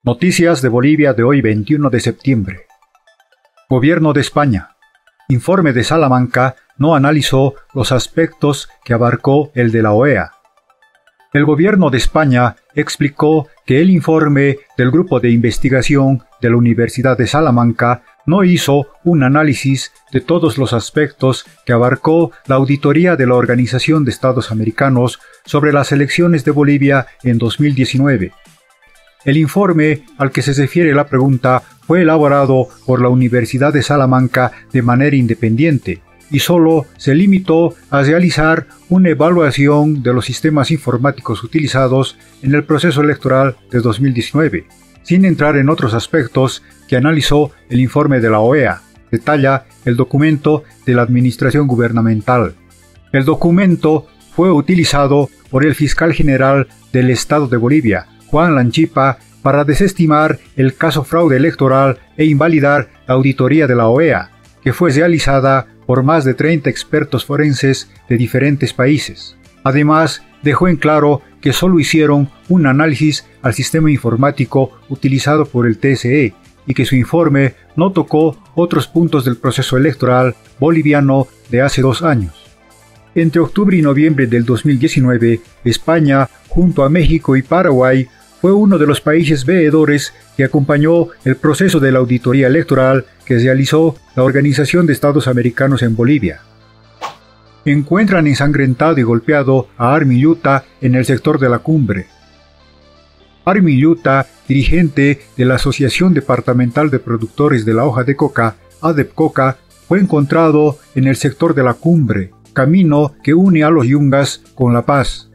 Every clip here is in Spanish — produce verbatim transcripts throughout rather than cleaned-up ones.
Noticias de Bolivia de hoy veintiuno de septiembre. Gobierno de España. Informe de Salamanca no analizó los aspectos que abarcó el de la O E A. El gobierno de España explicó que el informe del grupo de investigación de la Universidad de Salamanca no hizo un análisis de todos los aspectos que abarcó la auditoría de la Organización de Estados Americanos sobre las elecciones de Bolivia en dos mil diecinueve. El informe al que se refiere la pregunta fue elaborado por la Universidad de Salamanca de manera independiente y solo se limitó a realizar una evaluación de los sistemas informáticos utilizados en el proceso electoral de dos mil diecinueve, sin entrar en otros aspectos que analizó el informe de la O E A, detalla el documento de la Administración Gubernamental. El documento fue utilizado por el fiscal general del Estado de Bolivia, Juan Lanchipa, para desestimar el caso fraude electoral e invalidar la auditoría de la O E A, que fue realizada por más de treinta expertos forenses de diferentes países. Además, dejó en claro que solo hicieron un análisis al sistema informático utilizado por el T S E y que su informe no tocó otros puntos del proceso electoral boliviano de hace dos años. Entre octubre y noviembre del dos mil diecinueve, España, junto a México y Paraguay, fue uno de los países veedores que acompañó el proceso de la auditoría electoral que realizó la Organización de Estados Americanos en Bolivia. Encuentran ensangrentado y golpeado a Armin Yuta en el sector de la Cumbre. Armin Yuta, dirigente de la Asociación Departamental de Productores de la Hoja de Coca, ADEPCOCA, fue encontrado en el sector de la Cumbre, camino que une a los Yungas con La Paz.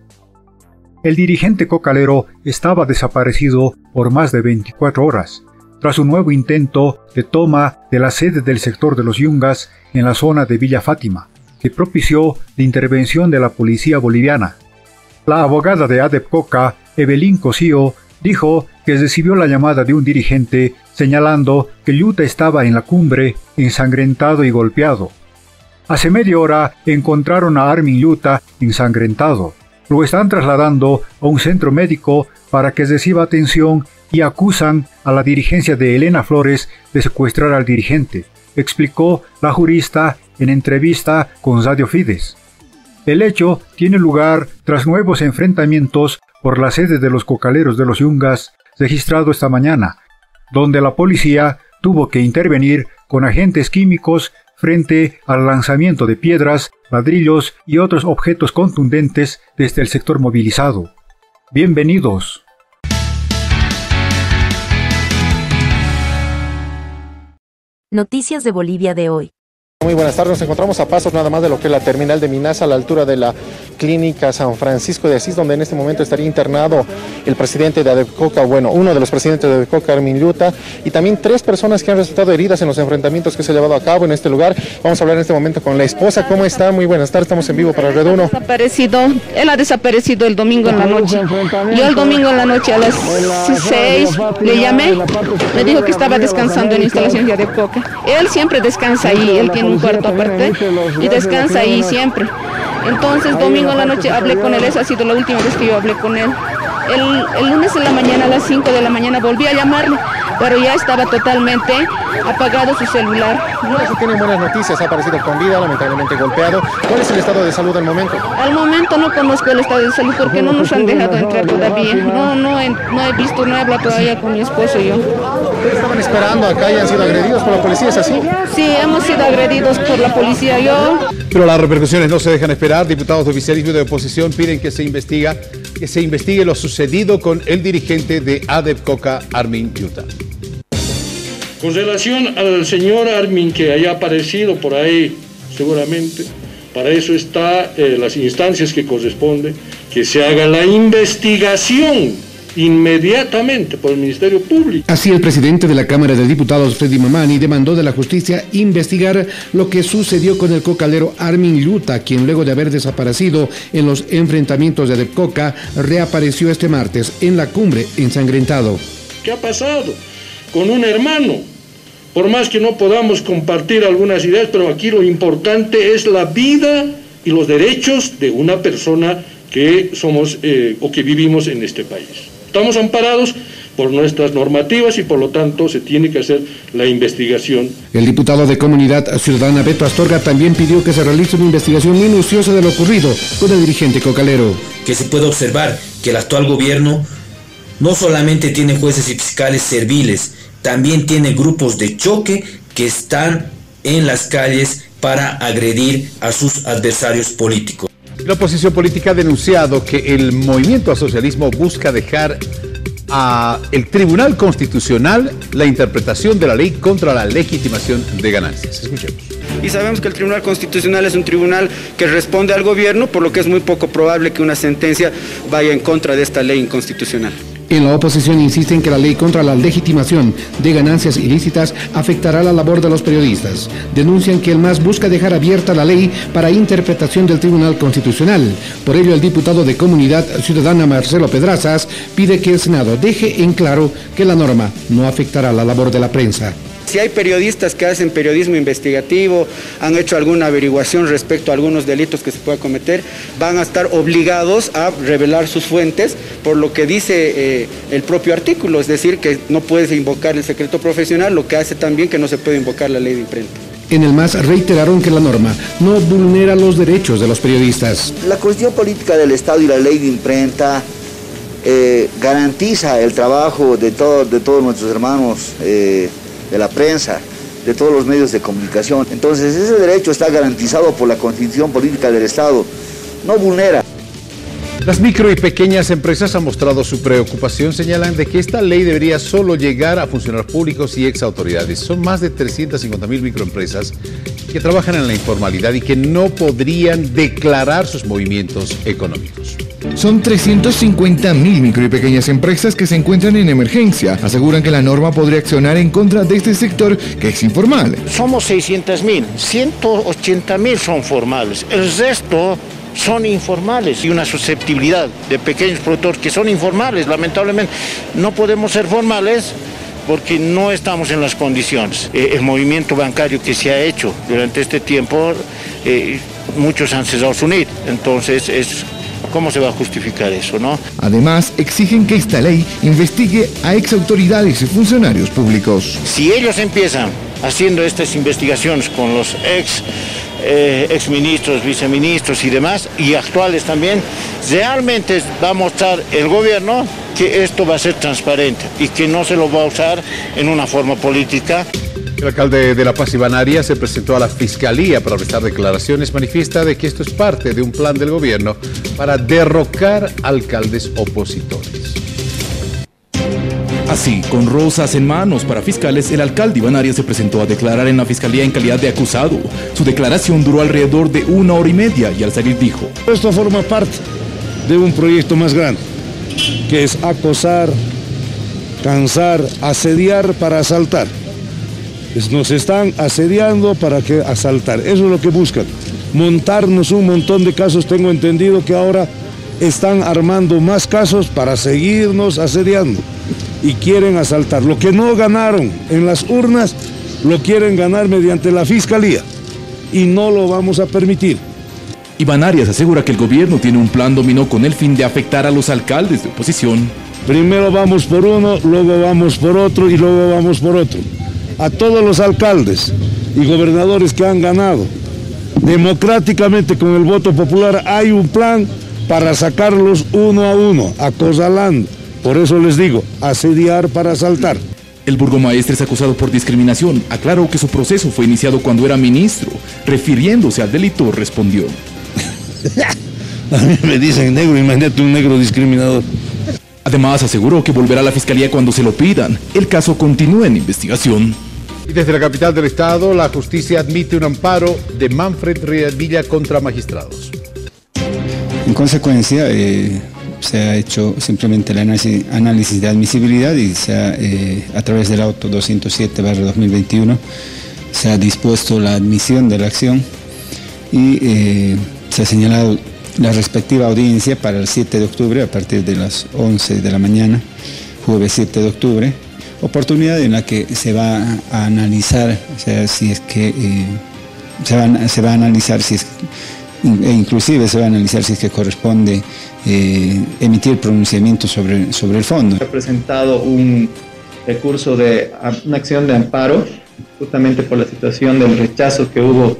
El dirigente cocalero estaba desaparecido por más de veinticuatro horas, tras un nuevo intento de toma de la sede del sector de los Yungas en la zona de Villa Fátima, que propició la intervención de la policía boliviana. La abogada de ADEPCOCA, Evelyn Cosío, dijo que recibió la llamada de un dirigente señalando que Yuta estaba en la Cumbre, ensangrentado y golpeado. Hace media hora encontraron a Armin Yuta ensangrentado. Lo están trasladando a un centro médico para que reciba atención y acusan a la dirigencia de Elena Flores de secuestrar al dirigente, explicó la jurista en entrevista con Radio Fides. El hecho tiene lugar tras nuevos enfrentamientos por la sede de los cocaleros de los Yungas registrado esta mañana, donde la policía tuvo que intervenir con agentes químicos frente al lanzamiento de piedras, ladrillos y otros objetos contundentes desde el sector movilizado. Bienvenidos. Noticias de Bolivia de hoy. Muy buenas tardes, nos encontramos a pasos nada más de lo que es la terminal de Minaza, a la altura de la clínica San Francisco de Asís, donde en este momento estaría internado el presidente de ADEPCOCA, bueno, uno de los presidentes de ADEPCOCA, Armin Yuta, y también tres personas que han resultado heridas en los enfrentamientos que se han llevado a cabo en este lugar. Vamos a hablar en este momento con la esposa. ¿Cómo está? Muy buenas tardes, estamos en vivo para Red uno. Desaparecido, él ha desaparecido el domingo en la noche. Yo el domingo en la noche a las seis le llamé, me dijo que estaba descansando en la instalación de ADEPCOCA. Él siempre descansa ahí, él tiene un cuarto aparte y descansa ahí siempre. Entonces domingo en la noche hablé con él, esa ha sido la última vez que yo hablé con él. El, el lunes en la mañana a las cinco de la mañana volví a llamarle, pero ya estaba totalmente apagado su celular. No, eso tiene buenas noticias, ha aparecido con vida, lamentablemente golpeado. ¿Cuál es el estado de salud al momento? Al momento no conozco el estado de salud porque no nos han dejado entrar todavía. No, no, he, no he visto, no he hablado todavía con mi esposo y yo. ¿Ustedes estaban esperando acá y han sido agredidos por la policía, es así? Sí, hemos sido agredidos por la policía, yo. Pero las repercusiones no se dejan esperar. Diputados de oficialismo y de oposición piden que se investiga, que se investigue lo sucedido con el dirigente de ADEPCOCA, Armin Yuta. Con relación al señor Armin que haya aparecido por ahí, seguramente, para eso está eh, las instancias que corresponden, que se haga la investigación inmediatamente por el Ministerio Público. Así, el presidente de la Cámara de Diputados, Freddy Mamani, demandó de la justicia investigar lo que sucedió con el cocalero Armin Yuta, quien luego de haber desaparecido en los enfrentamientos de ADEPCOCA, reapareció este martes en la Cumbre ensangrentado. ¿Qué ha pasado con un hermano? Por más que no podamos compartir algunas ideas, pero aquí lo importante es la vida y los derechos de una persona que somos eh, o que vivimos en este país. Estamos amparados por nuestras normativas y por lo tanto se tiene que hacer la investigación. El diputado de Comunidad Ciudadana Beto Astorga también pidió que se realice una investigación minuciosa de lo ocurrido con el dirigente cocalero. Que se puede observar que el actual gobierno no solamente tiene jueces y fiscales serviles, también tiene grupos de choque que están en las calles para agredir a sus adversarios políticos. La oposición política ha denunciado que el movimiento al socialismo busca dejar al Tribunal Constitucional la interpretación de la ley contra la legitimación de ganancias. Escuchemos. Y sabemos que el Tribunal Constitucional es un tribunal que responde al gobierno, por lo que es muy poco probable que una sentencia vaya en contra de esta ley inconstitucional. En la oposición insisten que la ley contra la legitimación de ganancias ilícitas afectará la labor de los periodistas. Denuncian que el M A S busca dejar abierta la ley para interpretación del Tribunal Constitucional. Por ello, el diputado de Comunidad Ciudadana Marcelo Pedrazas pide que el Senado deje en claro que la norma no afectará la labor de la prensa. Si hay periodistas que hacen periodismo investigativo, han hecho alguna averiguación respecto a algunos delitos que se pueda cometer, van a estar obligados a revelar sus fuentes, por lo que dice eh, el propio artículo, es decir, que no puedes invocar el secreto profesional, lo que hace también que no se puede invocar la ley de imprenta. En el M A S reiteraron que la norma no vulnera los derechos de los periodistas. La Constitución Política del Estado y la ley de imprenta eh, garantiza el trabajo de, todo, de todos nuestros hermanos eh, de la prensa, de todos los medios de comunicación. Entonces ese derecho está garantizado por la Constitución Política del Estado, no vulnera. Las micro y pequeñas empresas han mostrado su preocupación, señalan de que esta ley debería solo llegar a funcionarios públicos y ex autoridades. Son más de trescientas cincuenta mil microempresas que trabajan en la informalidad y que no podrían declarar sus movimientos económicos. Son trescientas cincuenta mil micro y pequeñas empresas que se encuentran en emergencia. Aseguran que la norma podría accionar en contra de este sector que es informal. Somos seiscientos mil, ciento ochenta mil son formales. El resto son informales y una susceptibilidad de pequeños productores que son informales. Lamentablemente no podemos ser formales porque no estamos en las condiciones. Eh, el movimiento bancario que se ha hecho durante este tiempo, eh, muchos han cesado su N I T, entonces es... ¿Cómo se va a justificar eso, no? Además, exigen que esta ley investigue a ex autoridades y funcionarios públicos. Si ellos empiezan haciendo estas investigaciones con los ex, eh, ex ministros, viceministros y demás, y actuales también, realmente va a mostrar el gobierno que esto va a ser transparente y que no se lo va a usar en una forma política. El alcalde de La Paz, Iván Arias, se presentó a la Fiscalía para prestar declaraciones. Manifiesta de que esto es parte de un plan del gobierno para derrocar alcaldes opositores. Así, con rosas en manos para fiscales, el alcalde Iván Arias se presentó a declarar en la Fiscalía en calidad de acusado. Su declaración duró alrededor de una hora y media y al salir dijo: esto forma parte de un proyecto más grande, que es acosar, cansar, asediar para asaltar. Nos están asediando para que asaltar, eso es lo que buscan, montarnos un montón de casos. Tengo entendido que ahora están armando más casos para seguirnos asediando y quieren asaltar. Lo que no ganaron en las urnas, lo quieren ganar mediante la Fiscalía y no lo vamos a permitir. Iván Arias asegura que el gobierno tiene un plan dominó con el fin de afectar a los alcaldes de oposición. Primero vamos por uno, luego vamos por otro y luego vamos por otro. A todos los alcaldes y gobernadores que han ganado democráticamente con el voto popular, hay un plan para sacarlos uno a uno, acorralando. Por eso les digo, asediar para asaltar. El burgomaestre es acusado por discriminación. Aclaró que su proceso fue iniciado cuando era ministro. Refiriéndose al delito, respondió: a mí me dicen negro, imagínate un negro discriminador. Además, aseguró que volverá a la Fiscalía cuando se lo pidan. El caso continúa en investigación. Y desde la capital del estado, la justicia admite un amparo de Manfred Riadvilla contra magistrados. En consecuencia, eh, se ha hecho simplemente el análisis, análisis de admisibilidad y se ha, eh, a través del auto doscientos siete barra dos mil veintiuno se ha dispuesto la admisión de la acción y eh, se ha señalado la respectiva audiencia para el siete de octubre a partir de las once de la mañana, jueves siete de octubre, oportunidad en la que se va a analizar, o sea, si es que eh, se, va, se va a analizar si es e inclusive se va a analizar si es que corresponde eh, emitir pronunciamiento sobre, sobre el fondo. Ha presentado un recurso de una acción de amparo justamente por la situación del rechazo que hubo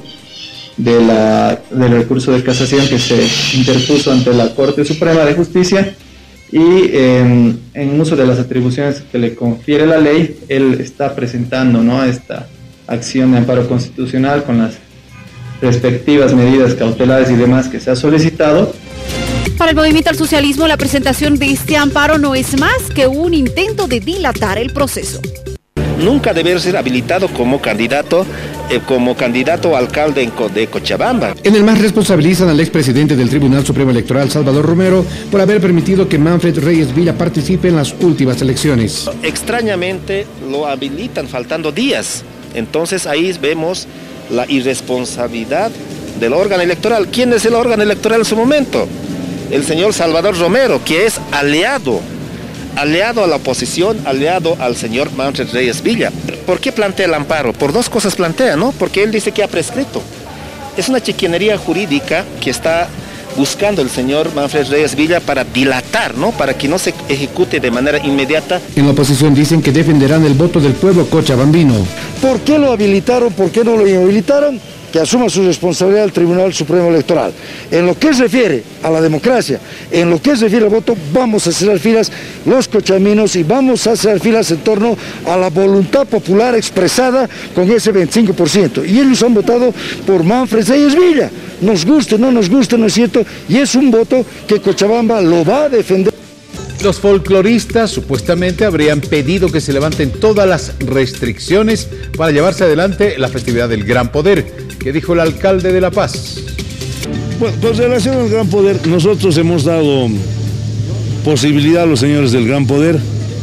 de la, del recurso de casación que se interpuso ante la Corte Suprema de Justicia y eh, en uso de las atribuciones que le confiere la ley, él está presentando, ¿no?, esta acción de amparo constitucional con las respectivas medidas cautelares y demás que se ha solicitado. Para el Movimiento al Socialismo, la presentación de este amparo no es más que un intento de dilatar el proceso. Nunca debe ser habilitado como candidato, eh, como candidato a alcalde en Co- de Cochabamba. En el M A S responsabilizan al expresidente del Tribunal Supremo Electoral, Salvador Romero, por haber permitido que Manfred Reyes Villa participe en las últimas elecciones. Extrañamente lo habilitan faltando días. Entonces ahí vemos la irresponsabilidad del órgano electoral. ¿Quién es el órgano electoral en su momento? El señor Salvador Romero, que es aliado, aliado a la oposición, aliado al señor Manfred Reyes Villa. ¿Por qué plantea el amparo? Por dos cosas plantea, ¿no? Porque él dice que ha prescrito. Es una chiquinería jurídica que está buscando el señor Manfred Reyes Villa para dilatar, ¿no?, para que no se ejecute de manera inmediata. En la oposición dicen que defenderán el voto del pueblo cochabambino. ¿Por qué lo habilitaron? ¿Por qué no lo inhabilitaron? Que asuma su responsabilidad el Tribunal Supremo Electoral. En lo que se refiere a la democracia, en lo que se refiere al voto, vamos a cerrar filas los cochabaminos y vamos a cerrar filas en torno a la voluntad popular expresada con ese veinticinco por ciento. Y ellos han votado por Manfred Reyes Villa. Nos guste, no nos guste, ¿no es cierto? Y es un voto que Cochabamba lo va a defender. Los folcloristas supuestamente habrían pedido que se levanten todas las restricciones para llevarse adelante la festividad del Gran Poder. ¿Qué dijo el alcalde de La Paz? Bueno, con relación al Gran Poder, nosotros hemos dado posibilidad a los señores del Gran Poder.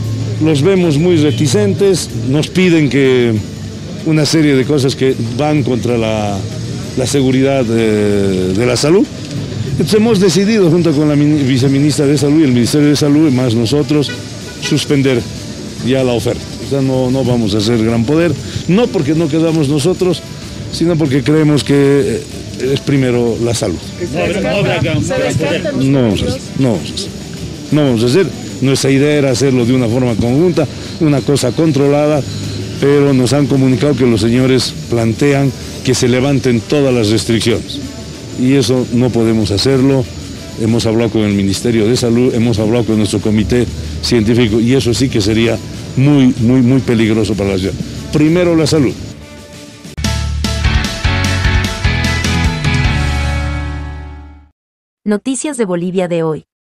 Los vemos muy reticentes, nos piden que una serie de cosas que van contra la, la seguridad de, de la salud. Entonces hemos decidido, junto con la viceministra de Salud y el Ministerio de Salud, y más nosotros, suspender ya la oferta. O sea, no, no vamos a hacer Gran Poder, no porque no quedamos nosotros, sino porque creemos que es primero la salud. No vamos a hacer, no vamos a hacer. No vamos a hacer. Nuestra idea era hacerlo de una forma conjunta, una cosa controlada, pero nos han comunicado que los señores plantean que se levanten todas las restricciones. Y eso no podemos hacerlo. Hemos hablado con el Ministerio de Salud, hemos hablado con nuestro comité científico y eso sí que sería muy, muy, muy peligroso para la ciudad. Primero la salud. Noticias de Bolivia de hoy.